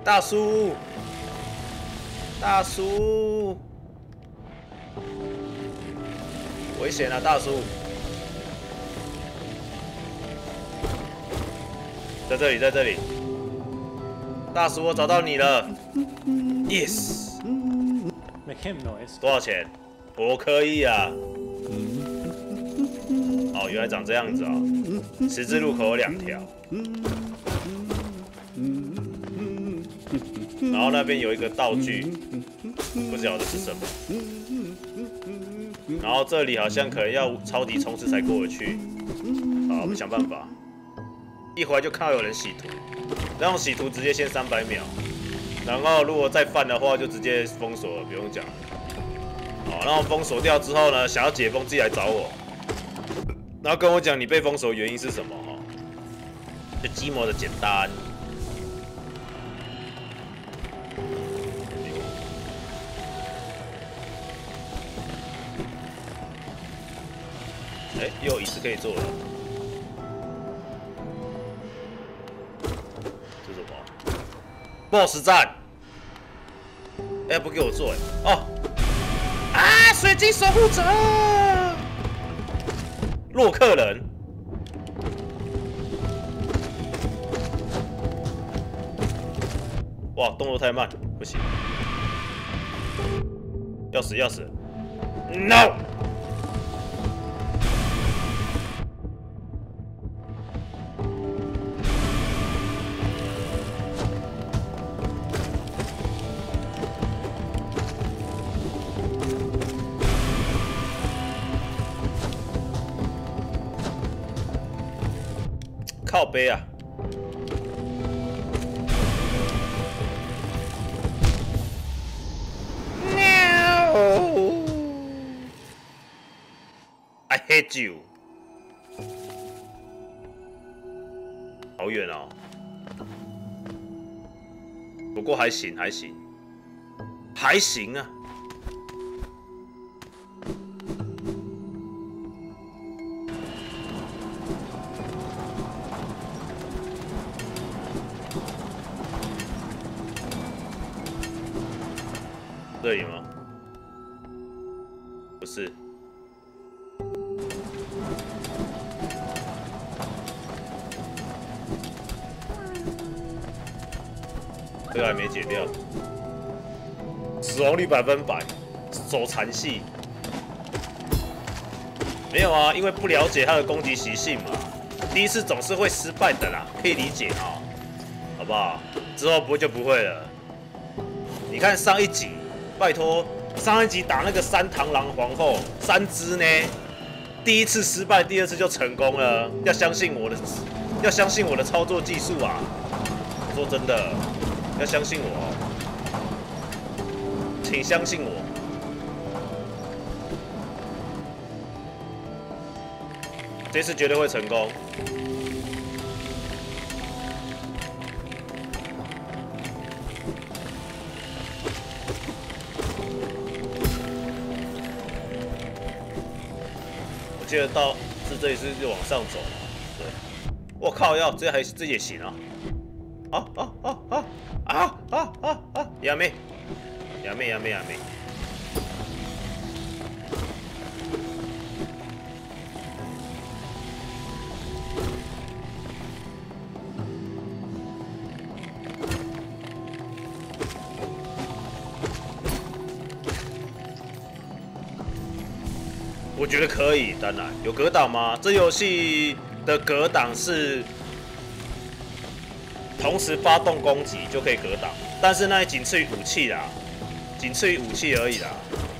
大叔，大叔，危险啊，大叔！在这里，在这里，大叔，我找到你了 ，yes。 Make him noise. 多少钱？我可以啊。哦，原来长这样子哦。十字路口有2条。然后那边有一个道具，不晓得是什么。然后这里好像可能要超级冲刺才过得去。好，我们想办法。一回来就看到有人洗图，然后洗图直接限300秒。然后如果再犯的话，就直接封锁了，不用讲了。好，然后封锁掉之后呢，想要解封自己来找我，然后跟我讲你被封锁的原因是什么哈？就鸡毛的简单。哎，又有椅子可以坐了。这是什么 ？BOSS 战。哎，不给我做哎。哦。啊！水晶守护者，洛克人。哇，动作太慢，不行。要死要死 ！No！ 靠背啊！I hate you。好远哦，不过还行，还行，还行啊。这里吗？不是。这个还没解掉，死亡率100%，手残系。没有啊，因为不了解它的攻击习性嘛，第一次总是会失败的啦，可以理解啊，好不好？之后就不会了。你看上一集。拜托，上一集打那个3螳螂皇后3只呢，第一次失败，第二次就成功了。要相信我的操作技术啊！说真的，要相信我，请相信我。这次绝对会成功。我记得到这里是往上走嘛，对。我靠，这也行啊！やめ。我觉得可以，当然有格挡吗？这游戏的格挡是同时发动攻击就可以格挡，但是那仅次于武器啦，仅次于武器而已啦。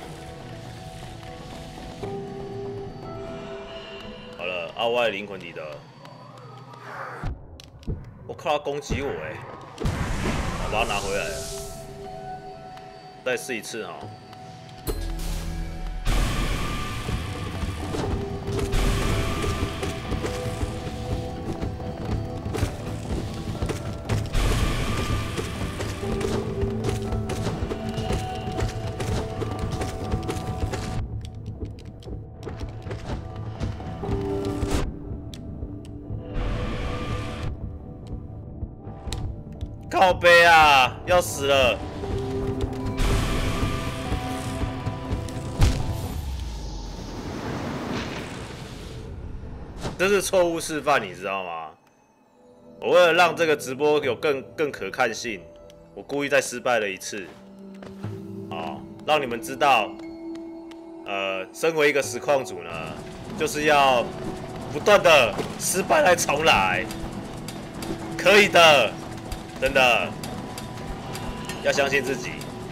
好了，我的灵魂你的，我靠，他攻击我哎！我把它拿回来了，再试一次哈。 靠背啊，要死了！这是错误示范，你知道吗？我为了让这个直播有更可看性，我故意再失败了一次，让你们知道，身为一个实况主呢，就是要不断的失败来重来，可以的，真的，要相信自己，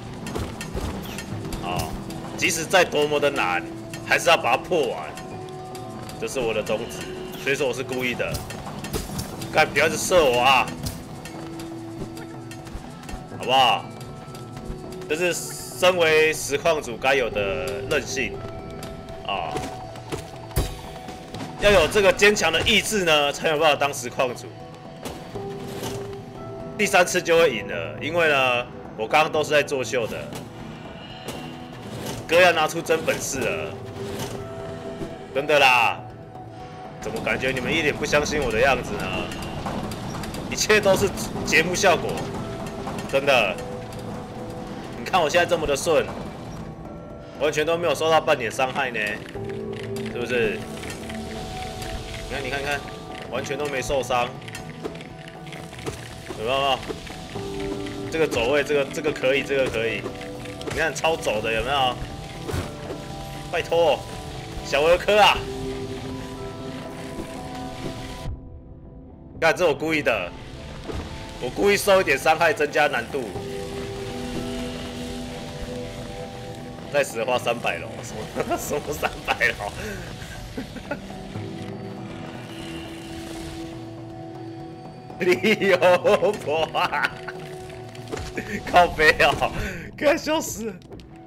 即使再多么的难，还是要把它破完，这是我的宗旨，所以说我是故意的。干，不要一直射我啊，好不好？这是身为实况主该有的韧性啊，要有这个坚强的意志呢，才有办法当实况主。第3次就会赢了，因为呢，我刚刚都是在作秀的，哥要拿出真本事了，真的啦！怎么感觉你们一脸不相信我的样子呢？一切都是节目效果，真的。你看我现在这么的顺，完全都没有受到半点伤害呢，是不是？你看，完全都没受伤，有没有？这个走位，这个可以，这个可以。你看超走的有没有？拜托，小儿科啊！看，这我故意的，我故意受一点伤害，增加难度。再死的话300楼，什么300楼？你有婆啊！靠背哦，快笑死了！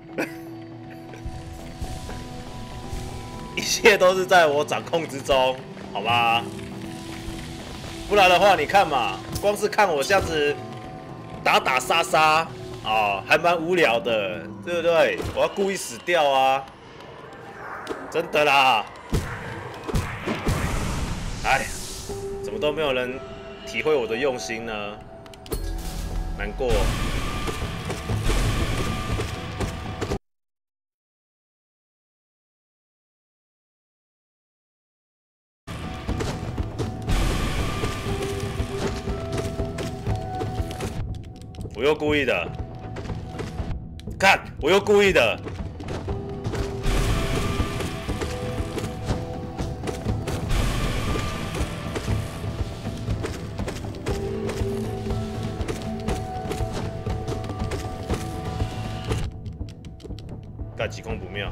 一切都是在我掌控之中，好吗？不然的话，你看嘛，光是看我这样子打杀杀还蛮无聊的，对不对？我要故意死掉啊！真的啦！哎呀，怎么都没有人体会我的用心呢？难过。我又故意的，看，我又故意的。干，急空不妙。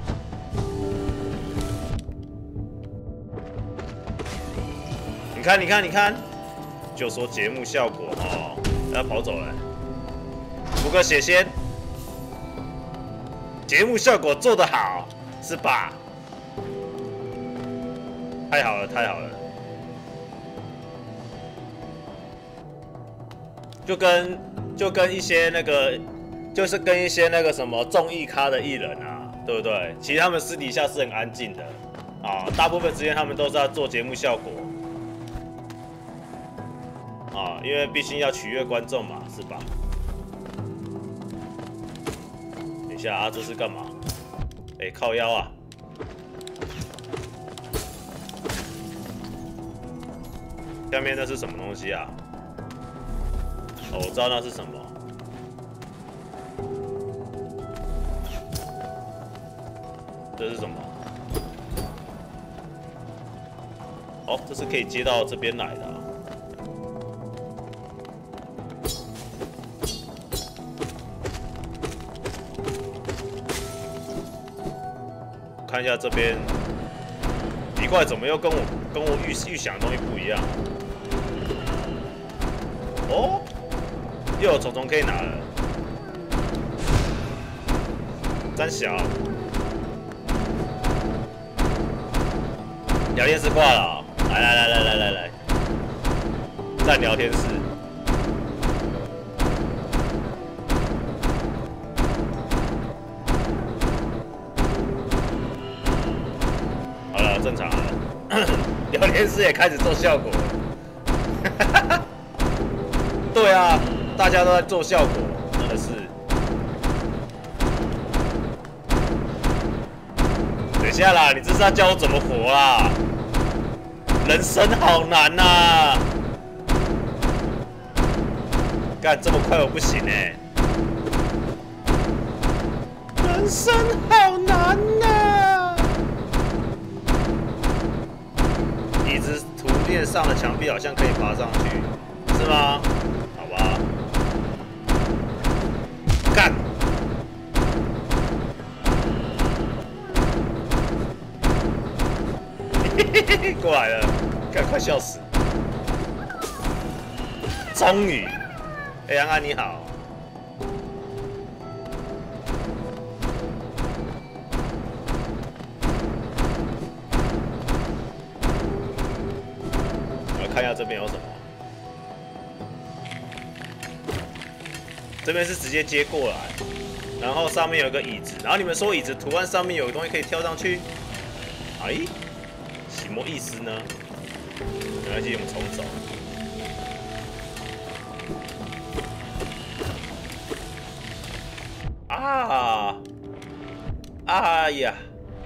你看，就说节目效果他跑走了。补个血仙，节目效果做得好，是吧？太好了，太好了！就跟一些那个，就是跟一些那个什么综艺咖的艺人啊，对不对？其实他们私底下是很安静的大部分时间他们都是在做节目效果因为毕竟要取悦观众嘛，是吧？等一下啊，这是干嘛？靠腰啊！下面那是什么东西啊？我知道那是什么。这是什么？这是可以接到这边来的看一下这边，奇怪，怎么又跟我预想的东西不一样？又有虫虫可以拿了，真小。聊天室挂了来，在聊天室。正常了，聊天室也开始做效果了。对啊， 大家都在做效果，真的是。等一下啦，你这是要教我怎么活啦？人生好难呐、啊！干这么快我不行哎、人生好难呐、椅子图片上的墙壁好像可以爬上去，是吗？好吧。干！过来了，干快笑死！终于，哎，安安你好。我来看一下这边有什么。这边是直接接过来，然后上面有个椅子，然后你们说椅子图案上面有个东西可以跳上去，哎，什么意思呢？没关系，我们重走。啊！哎呀！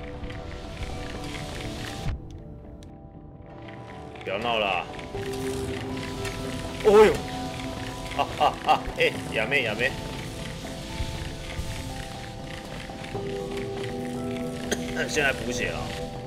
不要闹了！哦呦！哎，亚妹，现在补血了。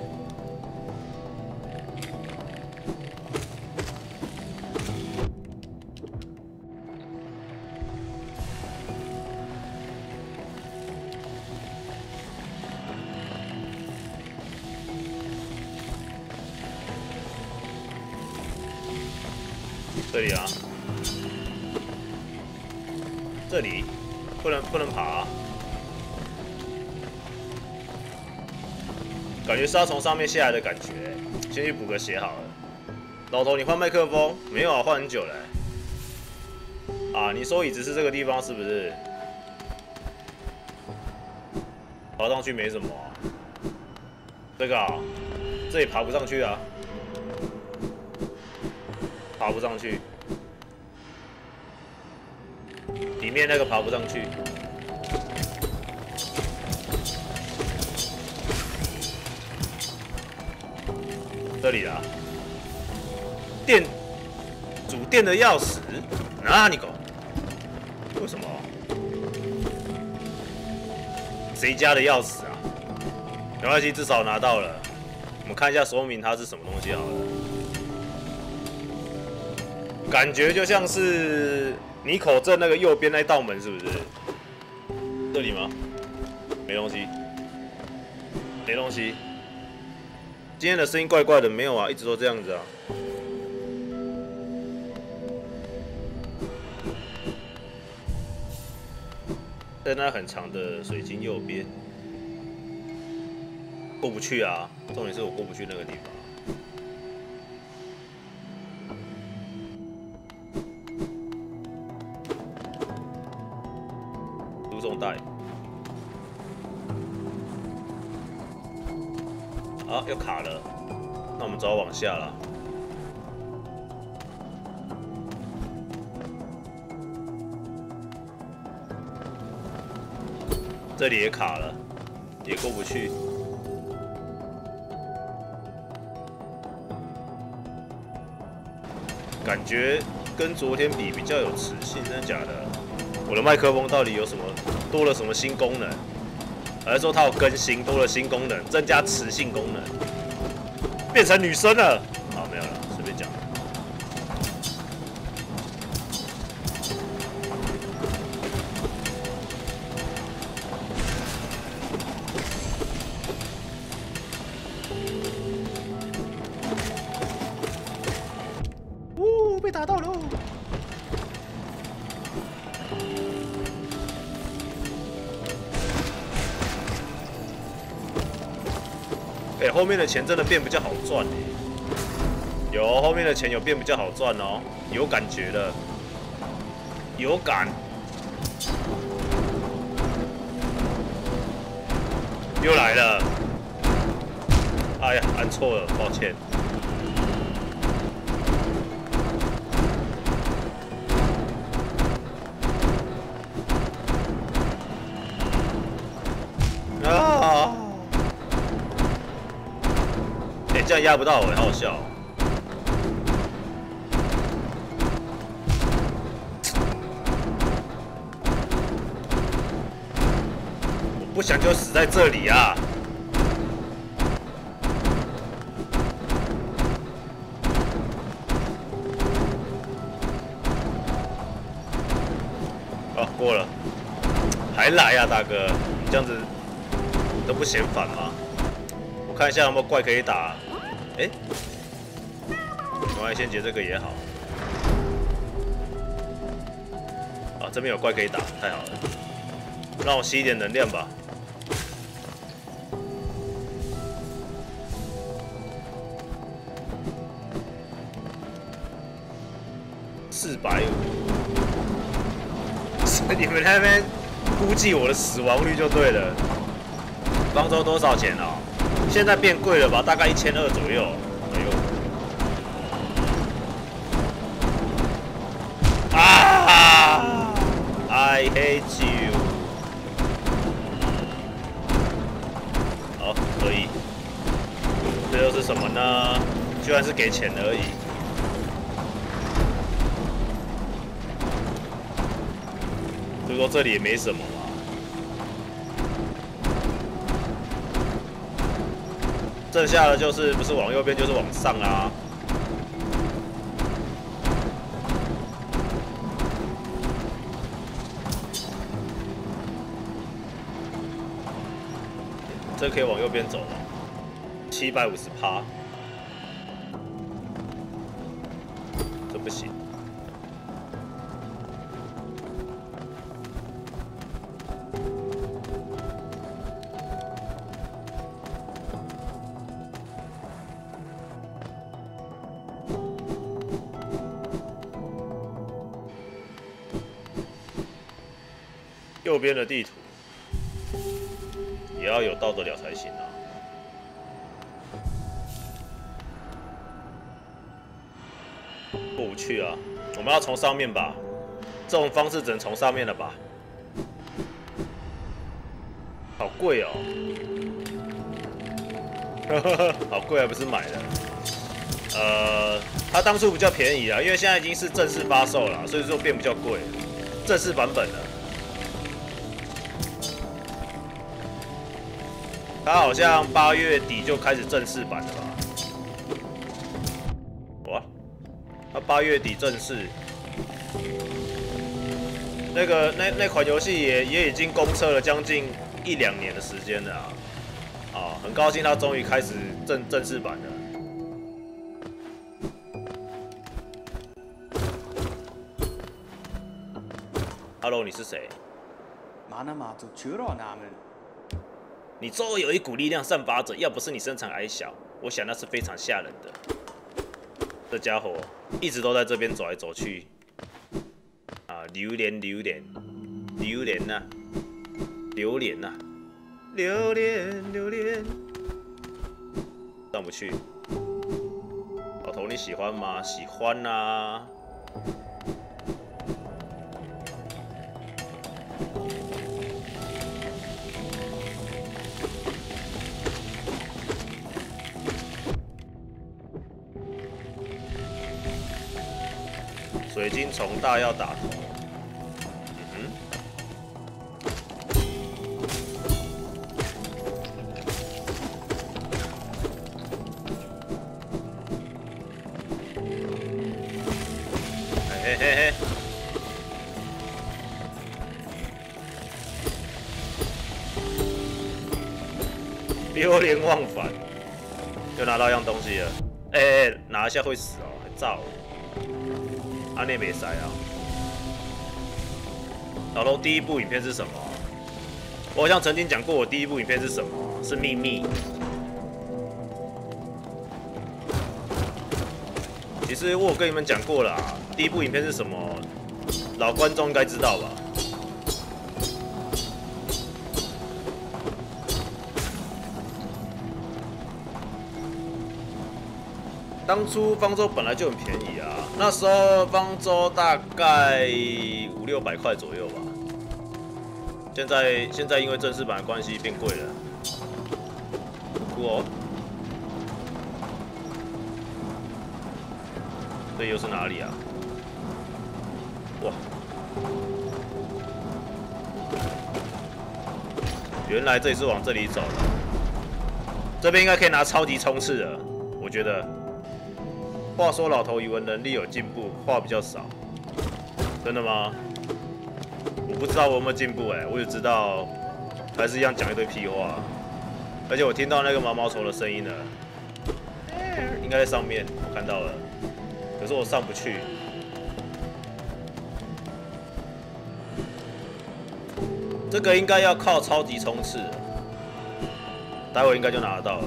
这里啊，这里不能爬、啊，感觉是要从上面下来的感觉。先去补个血好了。老头，你换麦克风？没有啊，换很久了、啊，你说椅子是这个地方是不是？爬上去没什么、啊。这个啊，这里爬不上去啊。爬不上去，里面那个爬不上去。这里啦，主店的钥匙，哪里搞？为什么？谁家的钥匙啊？没关系，至少拿到了。我们看一下说明它是什么东西好了。感觉就像是你口镇那个右边那道门，是不是？这里吗？没东西，没东西。今天的声音怪怪的，没有啊，一直都这样子啊。在那很长的水晶右边，过不去啊。重点是我过不去那个地方。输送带，啊，又卡了，那我们只好往下了。这里也卡了，也过不去。感觉跟昨天比较有磁性，真的假的？我的麦克风到底有什么多了什么新功能？还是说它有更新，多了新功能，增加磁性功能，变成女生了？好，没有了，随便讲。哦，被打到了。哎、后面的钱真的变比较好赚哎，有后面的钱有变比较好赚哦，有感觉了，有感，又来了，哎呀，按错了，抱歉。 这样压不到我，好好笑、哦。我不想就死在这里啊！哦，过了，还来啊，大哥，你这样子都不嫌烦吗？我看一下有没有怪可以打。哎、欸，我来先解这个也好。啊，这边有怪可以打，太好了。让我吸一点能量吧。450，你们那边估计我的死亡率就对了。方舟多少钱啊？现在变贵了吧？大概1200左右。哎呦！啊 ！I hate you。好，可以。这又是什么呢？居然是给钱而已。所以说这里也没什么嘛。剩下的就是不是往右边就是往上啊。这可以往右边走吗？750%，这不行。右边的地图也要有到得了才行啊。过不去啊，我们要从上面吧。这种方式只能从上面了吧？好贵哦，好贵，还不是买的。它当初比较便宜啊，因为现在已经是正式发售了，所以说变比较贵，正式版本的。它好像8月底就开始正式版了吧？哇，它8月底正式。那款游戏也已经公测了将近1、2年的时间了啊！啊，很高兴它终于开始正式版了。Hello， 你是谁？你周围有一股力量散发着，要不是你身材矮小，我想那是非常吓人的。这家伙一直都在这边走来走去。啊，榴莲呐、榴莲，上不去。老头，你喜欢吗？喜欢啊。水晶虫大要打头。嘿嘿嘿，流连忘返，又拿到一样东西了。拿一下会死哦，还炸哦。安内没塞啊。老头，第一部影片是什么？我好像曾经讲过，我第一部影片是什么？是秘密。其实我有跟你们讲过啦，第一部影片是什么？老观众应该知道吧？当初方舟本来就很便宜啊，那时候方舟大概500、600块左右吧。现在因为正式版的关系变贵了。酷哦！ 这又是哪里啊？哇！原来这里是往这里走的。这边应该可以拿超级冲刺了，我觉得。话说老头语文能力有进步，话比较少。真的吗？我不知道我有没有进步哎，我只知道还是一样讲一堆屁话。而且我听到那个毛毛虫的声音了，应该在上面，我看到了。可是我上不去。这个应该要靠超级冲刺，待会应该就拿得到了。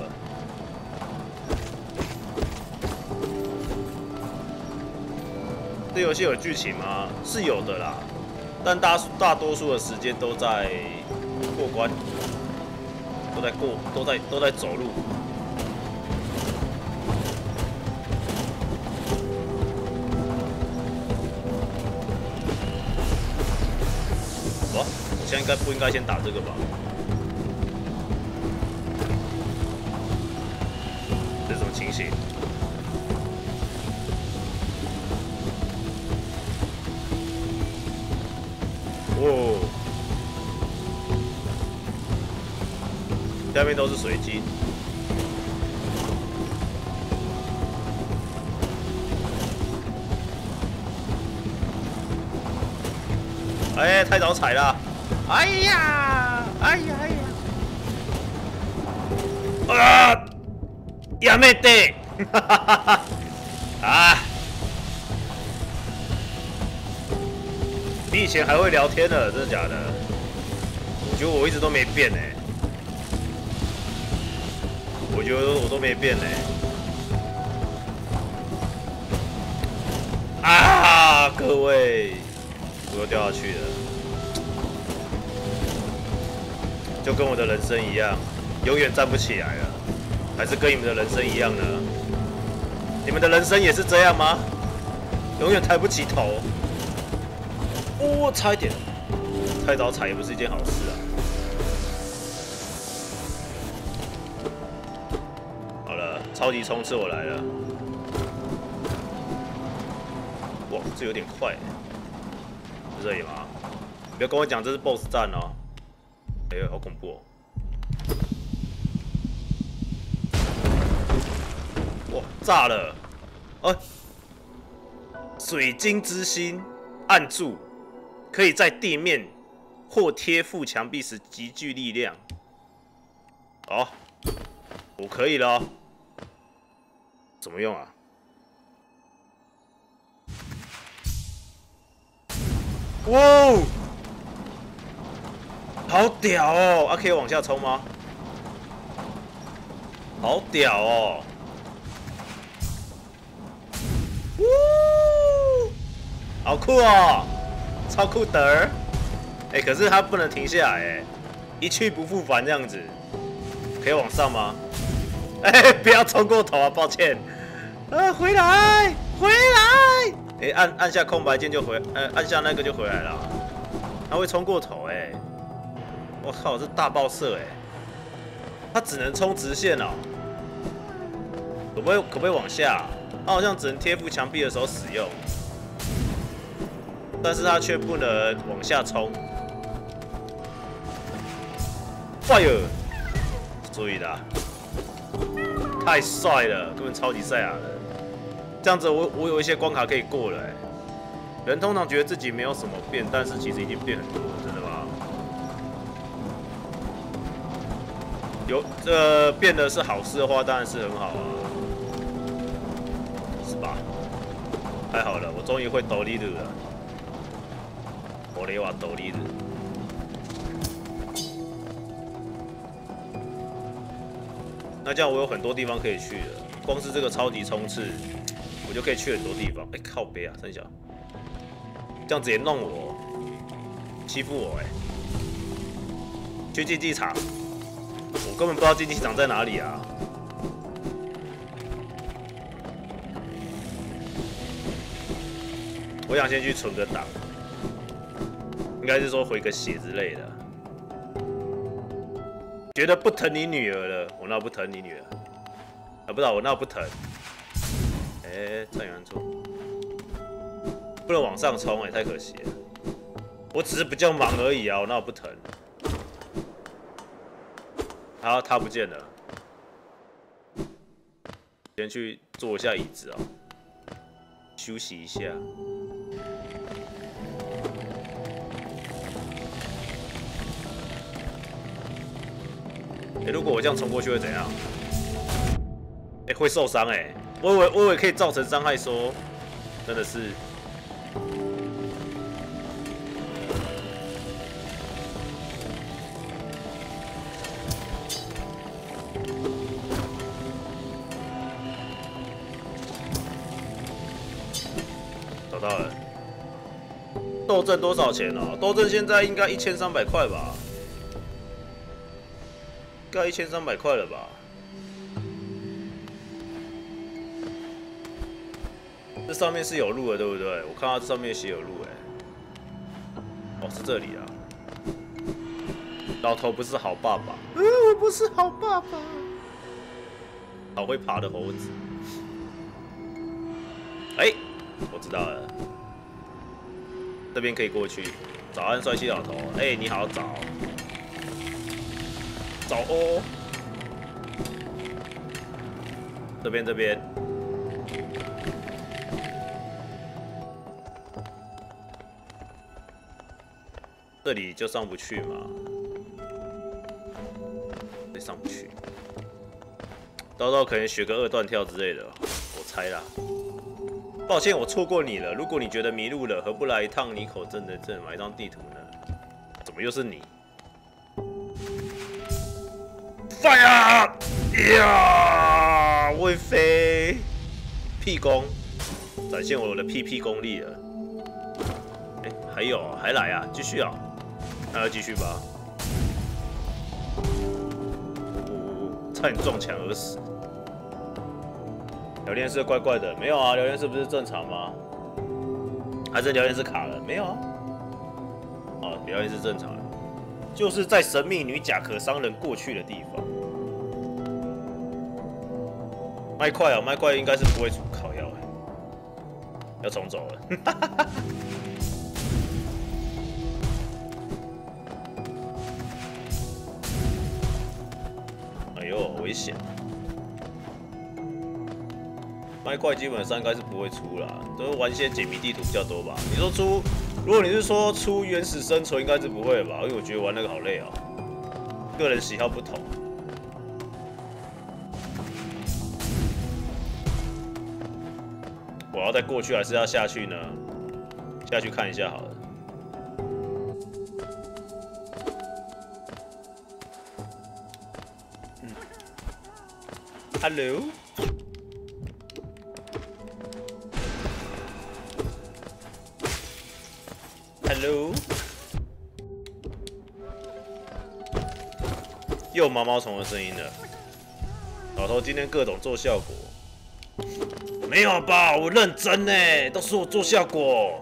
这游戏有剧情吗？是有的啦，但大多数的时间都在过关，都在走路。我现在不应该先打这个吧？这是什么情形？哦，下面都是水晶。哎，太早踩了！哎呀，哎呀，哎呀！啊！やめて！哈哈哈哈！啊！比以前还会聊天了，真的假的？我觉得我一直都没变哎，我觉得我都没变哎。啊！各位，我又掉下去了。就跟我的人生一样，永远站不起来了，还是跟你们的人生一样呢？你们的人生也是这样吗？永远抬不起头。哦，差一点，太早踩也不是一件好事啊。好了，超级冲刺我来了。哇，这有点快，是这里吗？你不要跟我讲这是 BOSS 战哦。哎呦，好恐怖哦！哇，炸了！水晶之心，按住，可以在地面或贴附墙壁时极具力量。好，我可以了。怎么用啊？哇！好屌哦！啊，可以往下冲吗？好屌哦！好酷哦，超酷的！哎，可是它不能停下来，哎，一去不复返这样子，可以往上吗？哎，不要冲过头啊，抱歉。回来，回来！哎，按下空白键就按下那个就回来了。它会冲过头，哎。我靠，这大爆射哎！它只能冲直线哦，可不可以往下？它好像只能贴附墙壁的时候使用，但是它却不能往下冲。Fire！ 注意啦，太帅了，根本超级赛亚人。这样子我有一些关卡可以过了哎。人通常觉得自己没有什么变，但是其实已经变很多了，真的吗？变的是好事的话，当然是很好啊，是吧？太好了，我终于会斗笠了。我雷瓦斗笠了。那这样我有很多地方可以去了，光是这个超级冲刺，我就可以去很多地方。哎，靠北啊，三小，这样直接弄我，欺负我哎！去竞技场。我根本不知道竞技场在哪里啊！我想先去存个档，应该是说回个血之类的。觉得不疼你女儿了，我那不疼你女儿？啊，不知道我那不疼。哎，站远处。 不能往上冲，太可惜了。我只是比较忙而已啊，我哪有不疼？好，他不见了。先去坐一下椅子哦，休息一下。如果我这样冲过去会怎样？会受伤我以为可以造成伤害说，真的是。找到了。斗阵多少钱哦？斗阵现在应该1300块吧？应该1300块了吧？这上面是有路的，对不对？我看到这上面写有路哦，是这里啊。老头不是好爸爸，我不是好爸爸。好会爬的猴子。我知道了，这边可以过去。早安，帅气老头。你好，早哦。这边。这里就上不去嘛，这上不去。叨叨可能学个2段跳之类的，我猜啦。抱歉，我错过你了。如果你觉得迷路了，何不来一趟尼口镇的镇买一张地图呢？怎么又是你 ？Fire！ 呀，会飞，屁功，展现我的屁功力了。还来啊，继续啊，那要继续吧。差点撞墙而死。聊天室怪怪的，没有啊？聊天室不是正常吗？还是聊天室卡了？没有啊。聊天室正常，就是在神秘女甲壳商人过去的地方。麦块麦块应该是不会出烤药要重走了。哎呦，危险！麦块基本上应该是不会出啦，都是玩一些解谜地图比较多吧。你说出，如果你是说出原始生存，应该是不会吧？因为我觉得玩那个好累个人喜好不同。我要再过去还是要下去呢？下去看一下好了。Hello。又有毛毛虫的声音了。老头今天各种做效果，没有吧？我认真都是我做效果。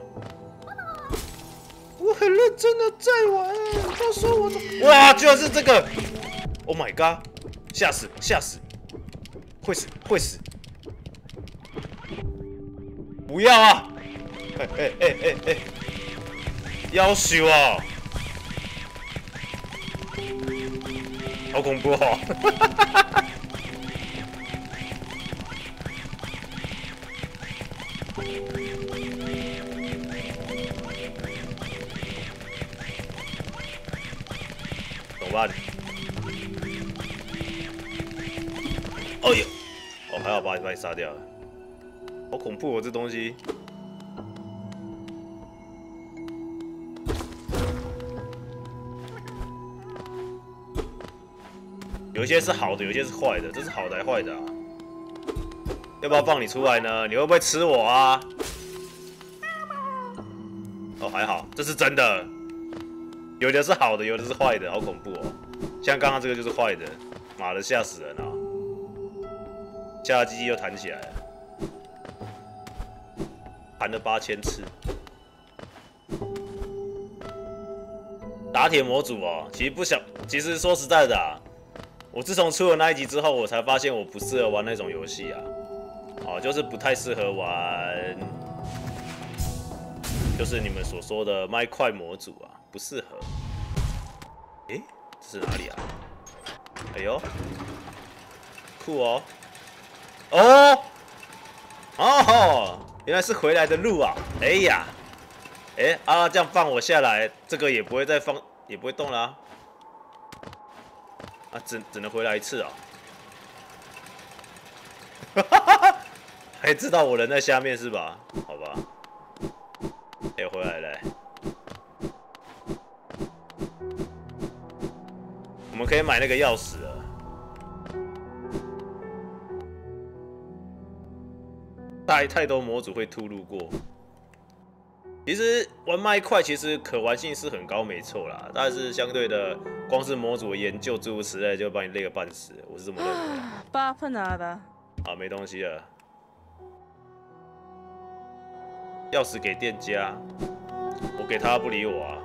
我很认真的在玩，都说我的。哇，居然是这个 ！Oh my god！ 吓死！会死！不要啊！要死啊！好恐怖哦！怎么办？哎呦！还好把你杀掉了，好恐怖这东西。有些是好的，有些是坏的，这是好的还是坏的啊？要不要放你出来呢？你会不会吃我啊？还好，这是真的。有的是好的，有的是坏的，好恐怖哦。像刚刚这个就是坏的，妈的吓死人啊！下鸡鸡又弹起来了，弹了8000次。打铁模组其实说实在的我自从出了那一集之后，我才发现我不适合玩那种游戏就是不太适合玩就是你们所说的麦块模组啊，不适合。诶，这是哪里啊？哎呦，酷哦！哦，原来是回来的路啊！哎呀，这样放我下来，这个也不会再放，也不会动啦。只能回来一次啊！还知道我人在下面是吧？好吧，回来了。我们可以买那个钥匙了。太多模组会突入过。其实玩麦块其实可玩性是很高，没错啦，但是相对的，光是模组的研究诸如此类，就把你累个半死，我是这么认为。 Papa nada。 没东西了。钥匙给店家，我给他不理我啊。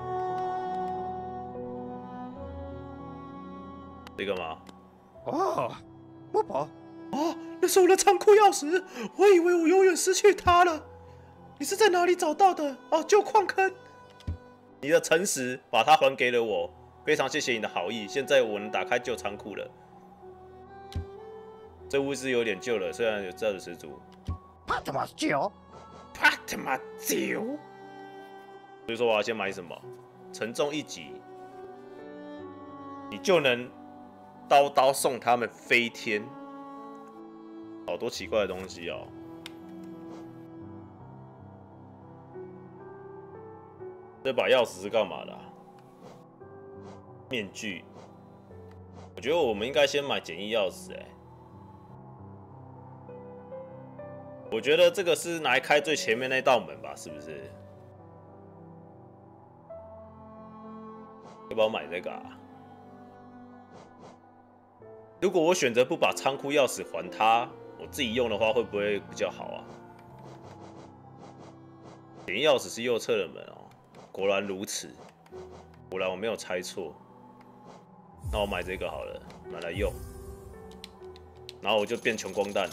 这个吗？ 我宝。 那是我的仓库钥匙，我以为我永远失去它了。你是在哪里找到的？旧矿坑。你的诚实把它还给了我，非常谢谢你的好意。现在我能打开旧仓库了。这屋是有点旧了，虽然有造的十足。 怕他妈旧！ 怕他妈旧！所以说我要先买什么？沉重一击，你就能刀送他们飞天。好多奇怪的东西哦。这把钥匙是干嘛的面具。我觉得我们应该先买简易钥匙我觉得这个是拿来开最前面那道门吧，是不是？要不要买这个啊？如果我选择不把仓库钥匙还他，我自己用的话，会不会比较好啊？简易钥匙是右侧的门哦。果然如此，果然我没有猜错。那我买这个好了，买来用，然后我就变穷光蛋了。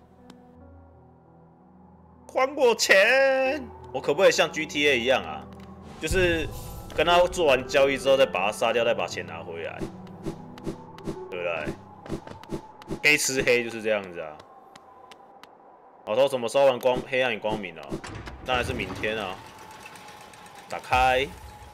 还我钱！我可不可以像 GTA 一样啊？就是跟他做完交易之后，再把他杀掉，再把钱拿回来，对不对？黑吃黑就是这样子啊。老头什么时候玩黑暗与光明啊？当然是明天啊。打开，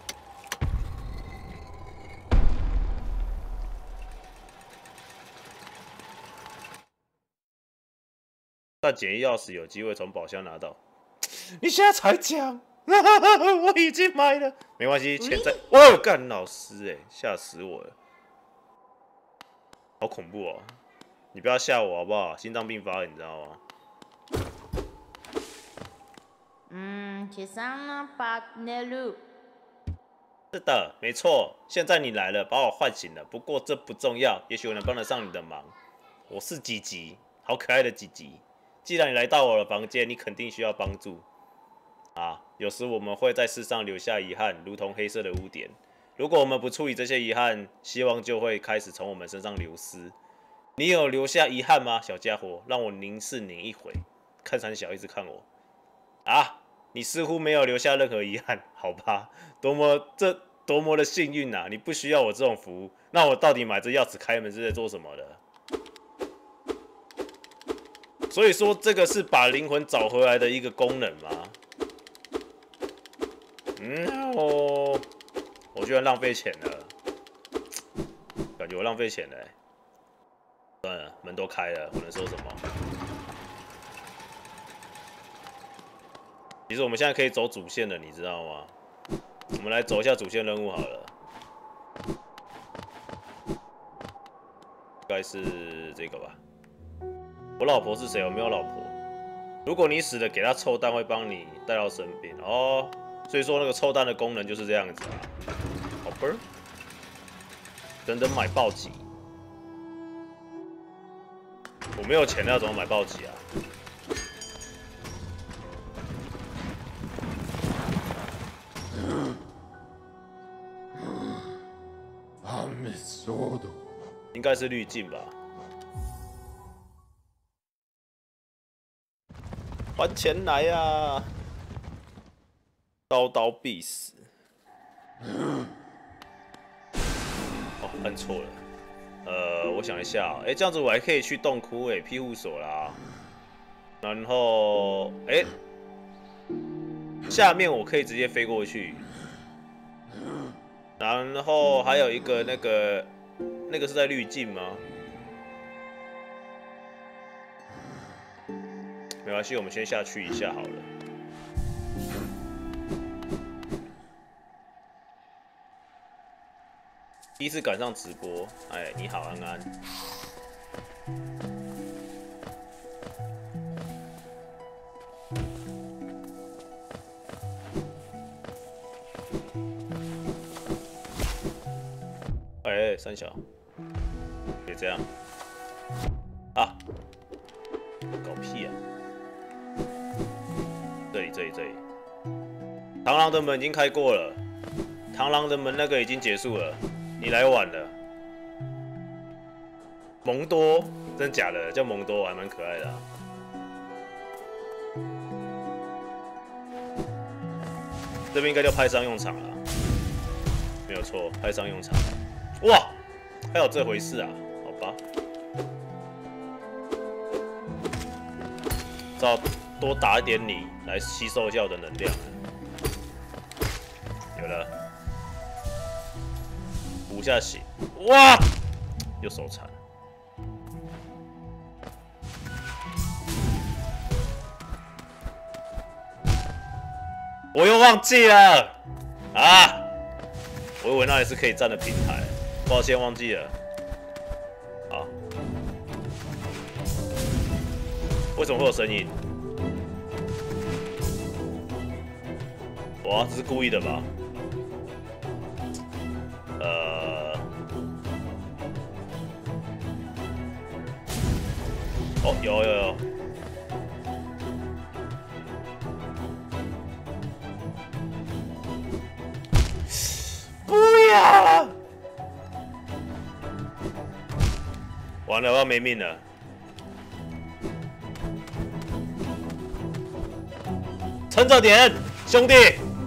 但简易钥匙有机会从宝箱拿到。你现在才讲，我已经买了，没关系，钱在。干老师吓死我了，好恐怖哦！你不要吓我好不好？心脏病发了，你知道吗？是的，没错。现在你来了，把我唤醒了。不过这不重要，也许我能帮得上你的忙。我是吉吉，好可爱的吉吉。既然你来到我的房间，你肯定需要帮助。有时我们会在世上留下遗憾，如同黑色的污点。如果我们不处理这些遗憾，希望就会开始从我们身上流失。你有留下遗憾吗，小家伙？让我凝视你一回。看三小一直看我。你似乎没有留下任何遗憾，好吧？多么的幸运啊！你不需要我这种服务，那我到底买这钥匙开门是在做什么的？所以说，这个是把灵魂找回来的一个功能吗？我居然浪费钱了，感觉我浪费钱了算了，门都开了，我能说什么？其实我们现在可以走主线了，你知道吗？我们来走一下主线任务好了。应该是这个吧？我老婆是谁？我没有老婆。如果你死了，给她臭蛋会帮你带到身边哦。所以说那个臭蛋的功能就是这样子啊。好吧。等等买暴击。我没有钱了，要怎么买暴击啊？应该是滤镜吧。还钱来呀！ 刀刀必死。哦，按错了。我想一下，这样子我还可以去洞窟庇护所啦。然后，下面我可以直接飞过去。然后还有一个那个是在滤镜吗？没关系，我们先下去一下好了。第一次赶上直播，你好，安安。三小，别这样啊！搞屁啊！这里，螳螂的门已经开过了，螳螂的门那个已经结束了，你来晚了。蒙多，真假的叫蒙多，还蛮可爱的、啊。这边应该叫派上用场了，没有错，派上用场。哇，还有这回事啊？好吧，只好多打一点你来吸收一下我的能量。有了，补下血。哇，又手残。我又忘记了啊！我以为那里是可以站的平台。抱歉，忘记了。好，为什么会有声音？哇，这是故意的吧？哦，有。不要！完了，我要没命了！撑着点，兄弟！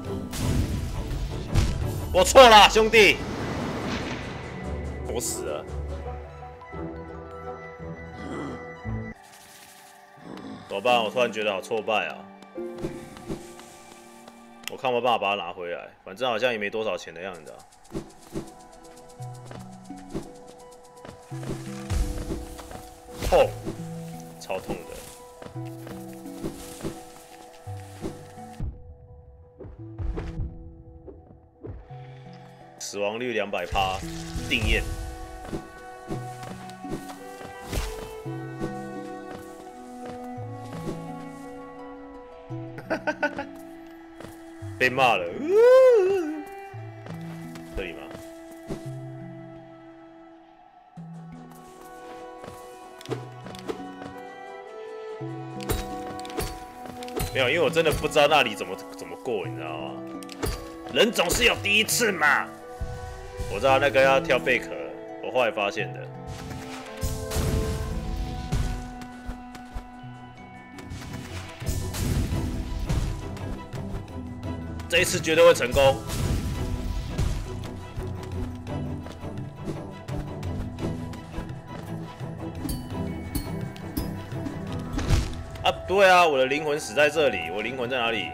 我错了，兄弟！我死了！怎么办？我突然觉得好挫败啊！我看我办法把它拿回来，反正好像也没多少钱的样子啊。痛，超痛的。死亡率200%，定验。被骂了，这里吗？没有，因为我真的不知道那里怎么过，你知道吗？人总是有第一次嘛。我知道那个要跳贝壳，我后来发现的。这一次绝对会成功。啊，对啊，我的灵魂死在这里，我灵魂在哪里？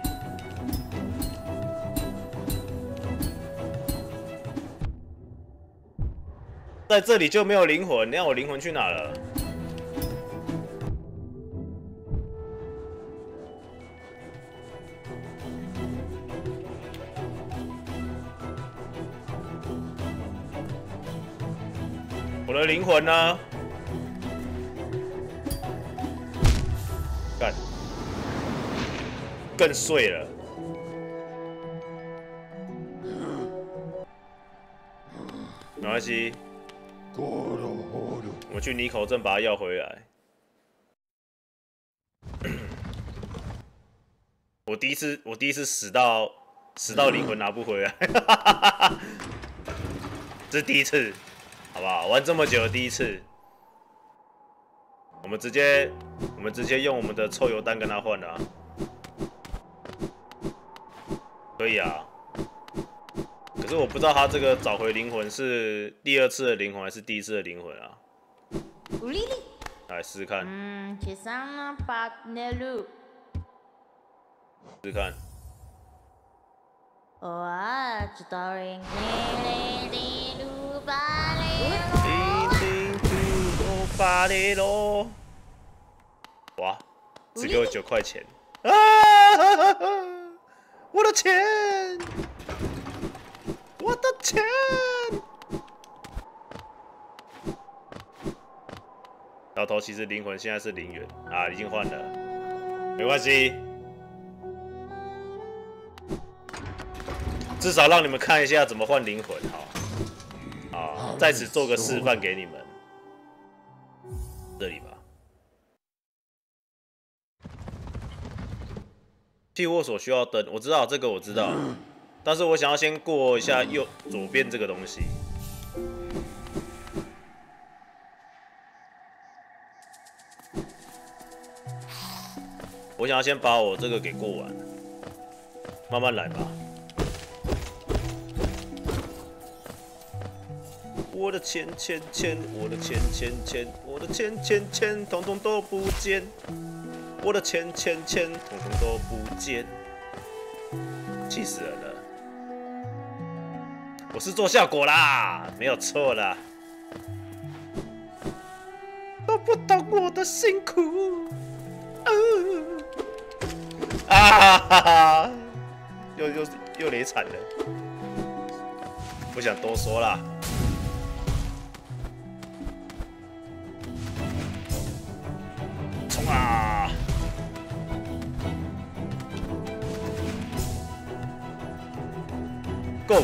在这里就没有灵魂，那我灵魂去哪了？我的灵魂呢？干，更碎了。没关系，我们去尼口镇把它要回来。我第一次死到灵魂拿不回来，这是第一次。好不好？玩这么久的第一次，我们直接用我们的臭油弹跟他换了、啊。 可以啊。可是我不知道他这个找回灵魂是第2次的灵魂还是第1次的灵魂啊？来试试看。试试看。哇，只给我9块钱啊！我的钱！我的钱！老头其实灵魂现在是0元啊，已经换了，没关系，至少让你们看一下怎么换灵魂，好，啊，在此做个示范给你们，这里吧。替握所需要灯，我知道这个我知道，但是我想要先过一下左边这个东西。我想要先把我这个给过完，慢慢来吧。我的钱，我的钱，我的钱，统统都不见。我的钱，统统都不见，气死人了！我是做效果啦，没有错啦。都不懂我的辛苦，哈哈，又雷惨了，不想多说啦。冲啊！ Go！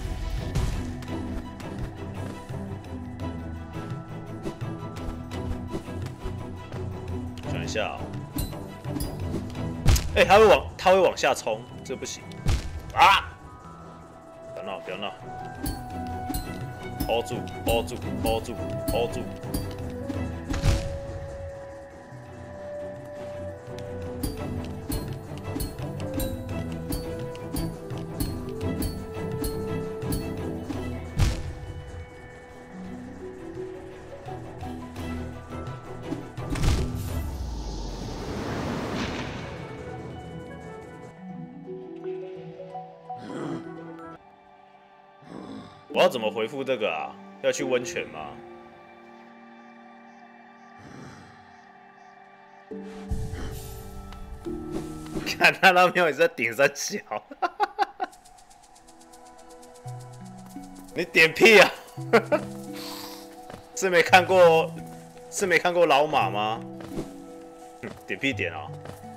想一下、哦，哎、他会往下冲，这不行啊！不要闹，不要闹 ，hold 住 ，hold 住 ，hold 住 ，hold 住。我要怎么回复这个啊？要去温泉吗？看他那边也在顶山小，你点屁啊！是没看过老马吗？点屁点啊！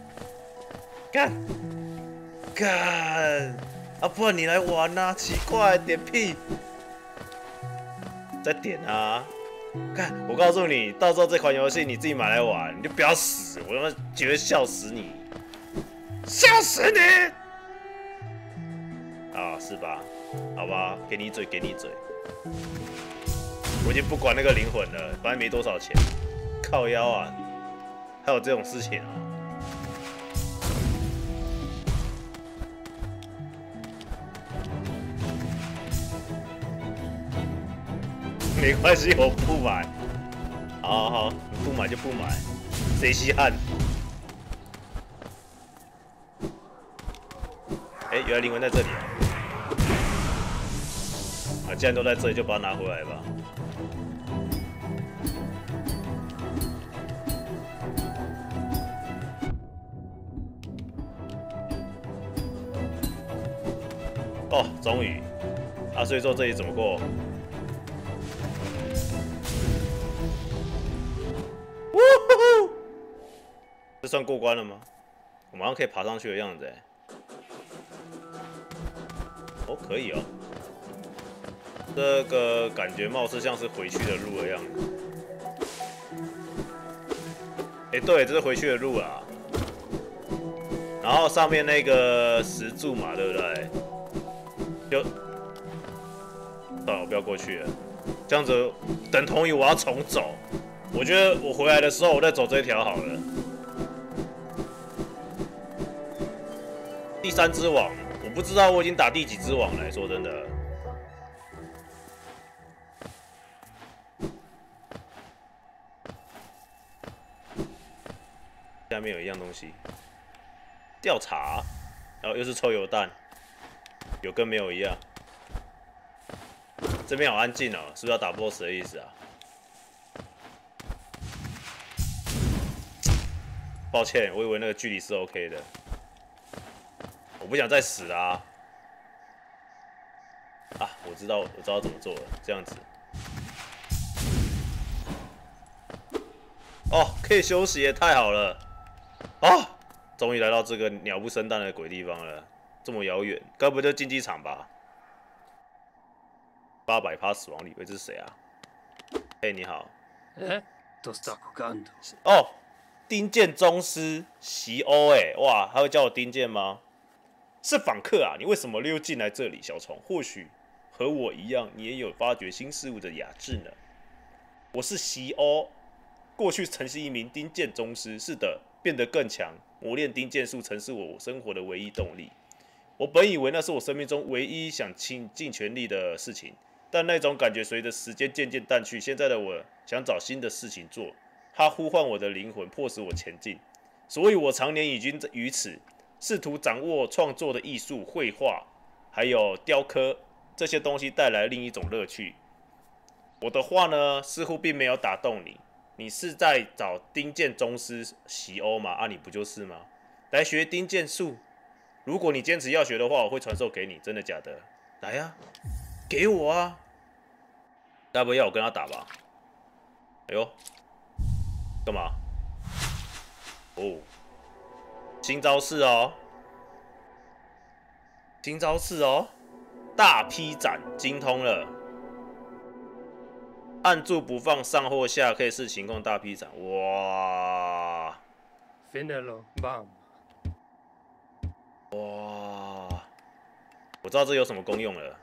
干！啊，不然你来玩啊！奇怪，点屁！再点啊！看，我告诉你，到时候这款游戏你自己买来玩，你就不要死！我他妈绝对笑死你！笑死你！啊，是吧？好吧，给你嘴，给你嘴。我已经不管那个灵魂了，反正没多少钱。靠腰啊！还有这种事情啊！没关系，我不买。好好好，你不买就不买，谁稀罕？哎，原来灵魂在这里啊！啊，既然都在这里，就把它拿回来吧。哦，终于！啊，所以说这里怎么过？这算过关了吗？我马上可以爬上去的样子哎。哦，可以哦。这个感觉貌似像是回去的路的样子。哎，对，这是回去的路啊。然后上面那个石柱嘛，对不对？就，算了，我不要过去了。这样子等同于我要重走。我觉得我回来的时候，我再走这条好了。第3只网，我不不知道我已经打第几只网了，说真的。下面有一样东西，调查，然后又是抽油弹，有跟没有一样。这边好安静哦，是不是要打 BOSS 的意思啊？抱歉，我以为那个距离是 OK 的，我不想再死啦。啊，我知道怎么做了，这样子。哦，可以休息也太好了。啊，终于来到这个鸟不生蛋的鬼地方了，这么遥远，该不会就是竞技场吧？800%死亡率，这是谁啊？嘿，你好。 どうしたかんだ？ 哦，丁剑宗师习欧，哇，他会叫我丁剑吗？是访客啊，你为什么溜进来这里，小虫？或许和我一样，你也有发掘新事物的雅致呢。我是习欧，过去曾是一名丁剑宗师，是的，变得更强，磨练丁剑术曾是我生活的唯一动力。我本以为那是我生命中唯一想尽全力的事情，但那种感觉随着时间渐渐淡去。现在的我想找新的事情做，它呼唤我的灵魂，迫使我前进。所以我常年已经于此，试图掌握创作的艺术、绘画，还有雕刻这些东西带来另一种乐趣。我的话呢，似乎并没有打动你。你是在找丁剑宗师习欧吗？啊，你不就是吗？来学丁剑术。如果你坚持要学的话，我会传授给你。真的假的？来呀、给我啊！该不会要我跟他打吧？哎呦，干嘛？哦，新招式哦，新招式哦，大劈斩精通了。按住不放上或下，可以视情况大劈斩。哇！ Finelo bam。 哇！我知道这有什么功用了。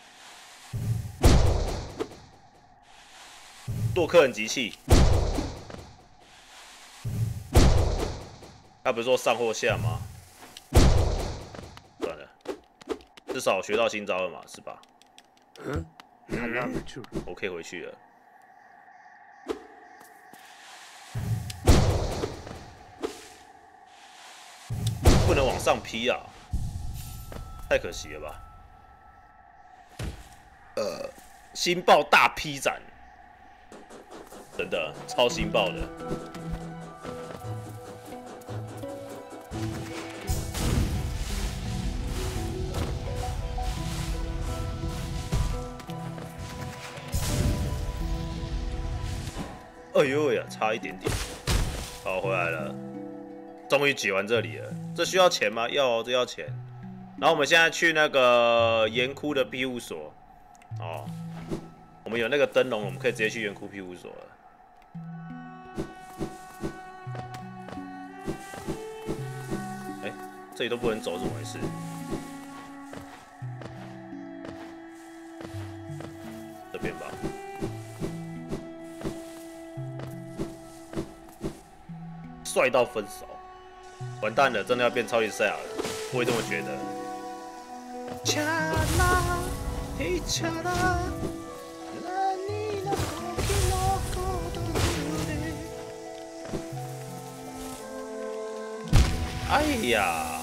洛克人集气，他不是说上或下吗？算了，至少学到新招了嘛，是吧？我可以回去了。不能往上劈啊，太可惜了吧？新爆大劈斩，真的超新爆的。哎呦呀，差一点点。好，回来了，终于解完这里了。这需要钱吗？要哦，这要钱。然后我们现在去那个盐窟的庇护所。哦，我们有那个灯笼，我们可以直接去盐窟庇护所了。哎，这里都不能走，怎么回事？这边吧。帅到分手，完蛋了，真的要变超级赛亚了，我也这么觉得。恰啦，嘿恰啦，哎呀，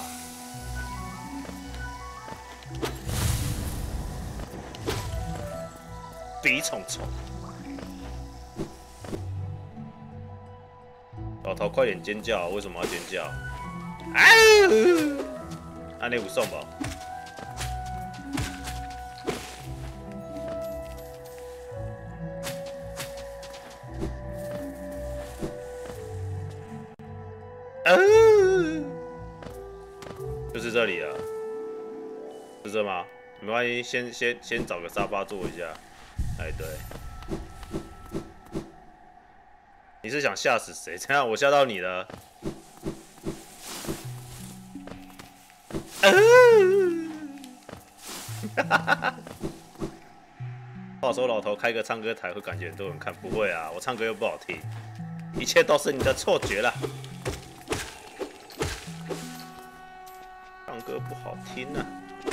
鼻虫虫。老头，快点尖叫！为什么要尖叫？啊！按那不送吧。就是这里啊，是这吗？没关系，先找个沙发坐一下。哎，对。你是想吓死谁？怎样？我吓到你了？话说老头开个唱歌台会感觉很多人看，不会啊，我唱歌又不好听，一切都是你的错觉啦。唱歌不好听啊。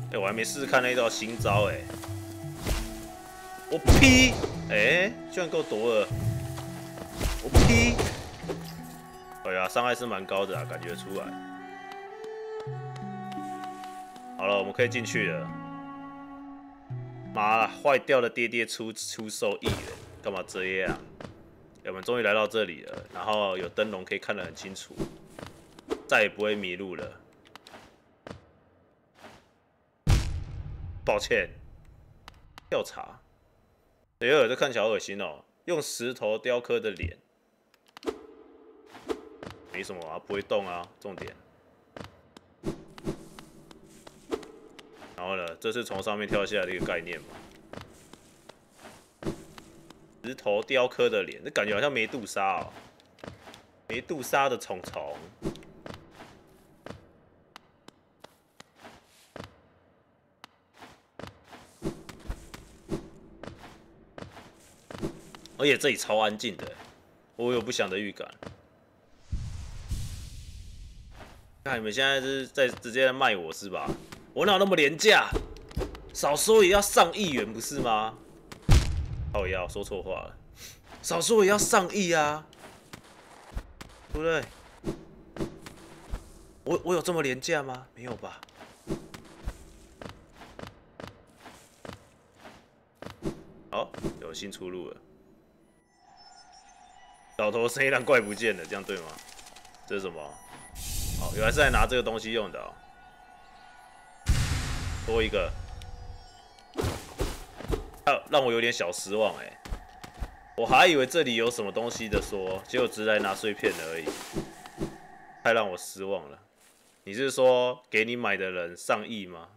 我还没试试看那一道新招我劈，居然够夺了，我劈，哎呀，伤害是蛮高的啊，感觉出来。好了，我们可以进去了。妈了，坏掉的爹爹出售1元，干嘛这样？我们终于来到这里了，然后有灯笼可以看得很清楚，再也不会迷路了。抱歉，调查。这看起来好恶心哦，用石头雕刻的脸，没什么啊，不会动啊，重点。然后呢，这是从上面跳下来的一个概念嘛？石头雕刻的脸，那感觉好像梅杜莎哦，梅杜莎的虫虫。而且这里超安静的，我有不祥的预感。看你们现在是在直接在卖我是吧？我哪有那么廉价？少说也要上亿元不是吗？靠腰说错话了，少说也要上亿啊，对不对？我有这么廉价吗？没有吧？好，有新出路了。老头声音让怪不见了，这样对吗？这是什么？哦，原来是来拿这个东西用的哦。多一个，让我有点小失望我还以为这里有什么东西的说，结果只是来拿碎片而已，太让我失望了。你是说给你买的人上亿吗？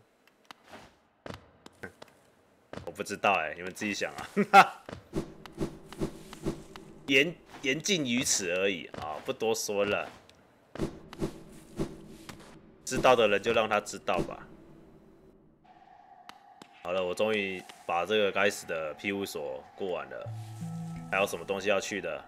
我不知道你们自己想啊。言尽于此而已啊，不多说了。知道的人就让他知道吧。好了，我终于把这个该死的庇护所过完了。还有什么东西要去的？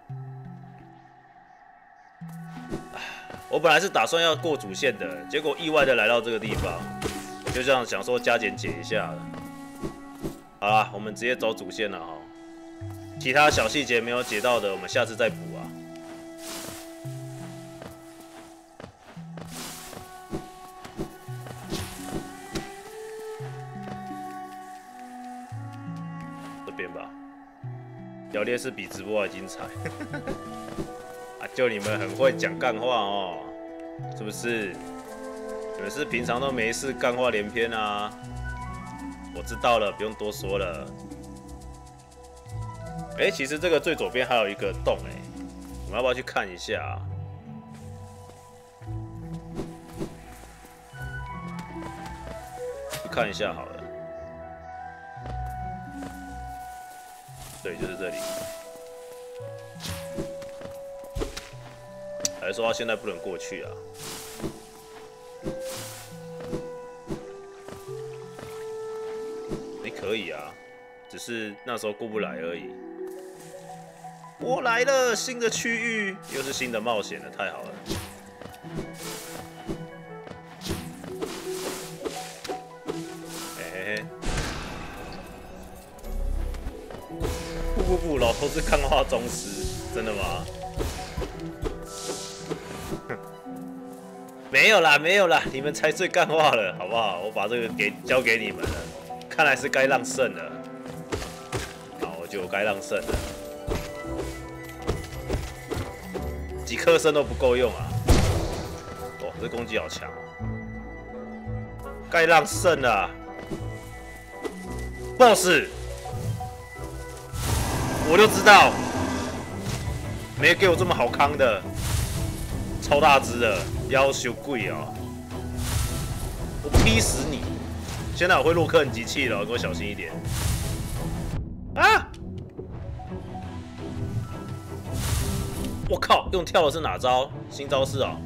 我本来是打算要过主线的，结果意外的来到这个地方，就这样想说加减解一下了。好啦，我们直接走主线了哈。其他小细节没有解到的，我们下次再补啊。这边吧，聊天室比直播还精彩。啊，就你们很会讲干话哦，是不是？你们是平常都没事干话连篇啊？我知道了，不用多说了。其实这个最左边还有一个洞我们要不要去看一下啊？去看一下好了。对，就是这里。还是说他现在不能过去啊？可以啊，只是那时候过不来而已。我来了，新的区域，又是新的冒险了，太好了！不，老头是看画宗师，真的吗？没有啦，你们才最干话了，好不好？我把这个交给你们了，看来是该让胜了。好，我就该让胜了。几颗身都不够用啊！哇，这攻击好强哦！该让胜了 ，BOSS， 我就知道，没给我这么好康的，超大只的，要求贵哦！我逼死你！现在我会洛克人机器了，给我小心一点。啊！我靠，用跳的是哪招？新招式哦！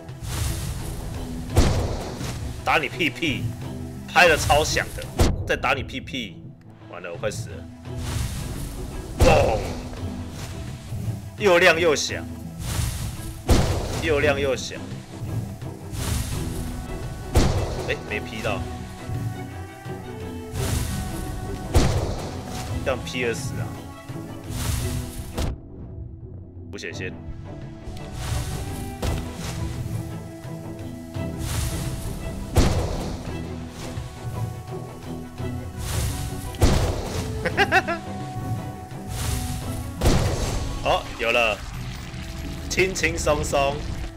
打你屁屁，拍的超响的，再打你屁屁，完了，我快死了！嘣！又亮又响，又亮又响。没劈到。 像 PS 啊，补血线。哦，有了，轻轻松松。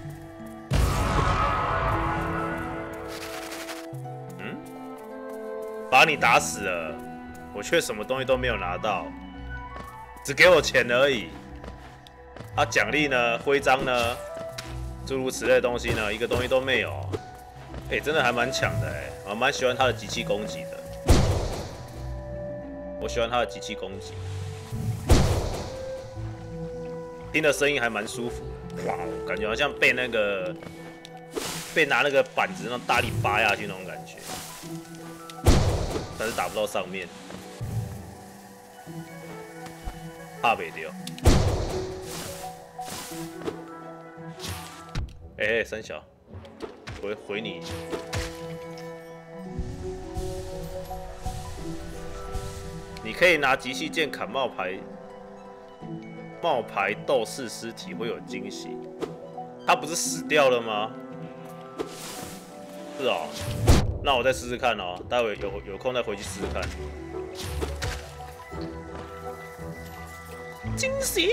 嗯，把你打死了，我却什么东西都没有拿到，只给我钱而已。啊，奖励呢？徽章呢？诸如此类的东西呢？一个东西都没有。哎，真的还蛮强的哎，我蛮喜欢他的机器攻击的。我喜欢他的机器攻击。听的声音还蛮舒服的，哇，感觉好像被拿那个板子那种大力扒下去那种感觉，但是打不到上面，怕不掉。哎，三小，回你。你可以拿极细剑砍冒牌斗士尸体会有惊喜，他不是死掉了吗？是哦，那我再试试看哦，待会有空再回去试试看。惊喜！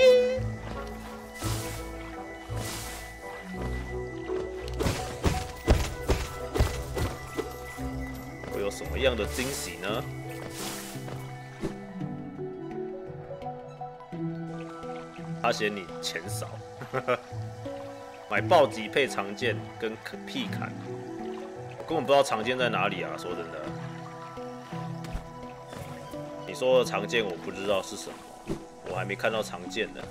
会有什么样的惊喜呢？他嫌你钱少，买暴击配长剑跟屁砍，我根本不知道长剑在哪里啊！说真的，你说的长剑我不知道是什么，我还没看到长剑呢。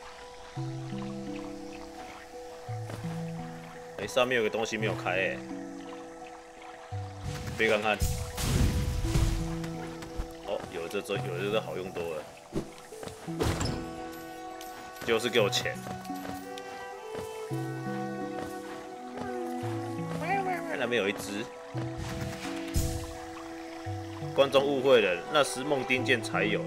哎，上面有个东西没有开哎，别看看。哦，有这好用多了。就是给我钱。那边有一只，观众误会了，那是梦丁剑才有的。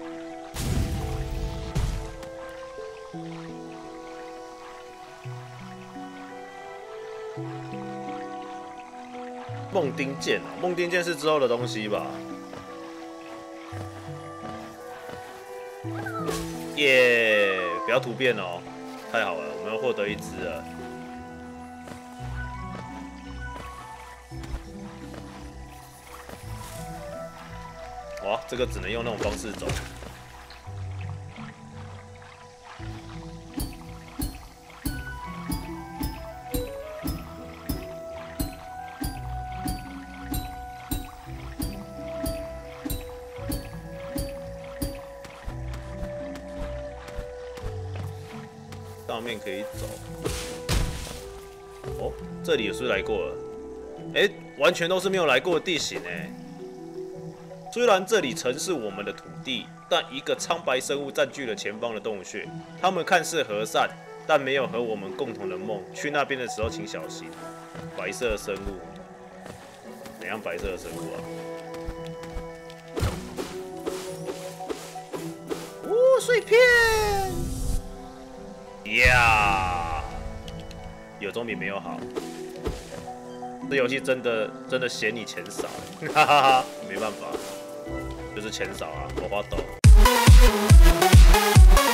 梦丁剑啊，梦丁剑是之后的东西吧？耶！不要突变哦，太好了，我们又获得一只了。哇，这个只能用那种方式走。上面可以走。哦，这里也是来过了。哎，完全都是没有来过的地形哎。虽然这里曾是我们的土地，但一个苍白生物占据了前方的洞穴。他们看似和善，但没有和我们共同的梦。去那边的时候请小心。白色的生物，怎样白色的生物啊？哦，碎片。呀，有总比没有好。这游戏真的嫌你钱少，哈哈哈，没办法，就是钱少啊，我花抖。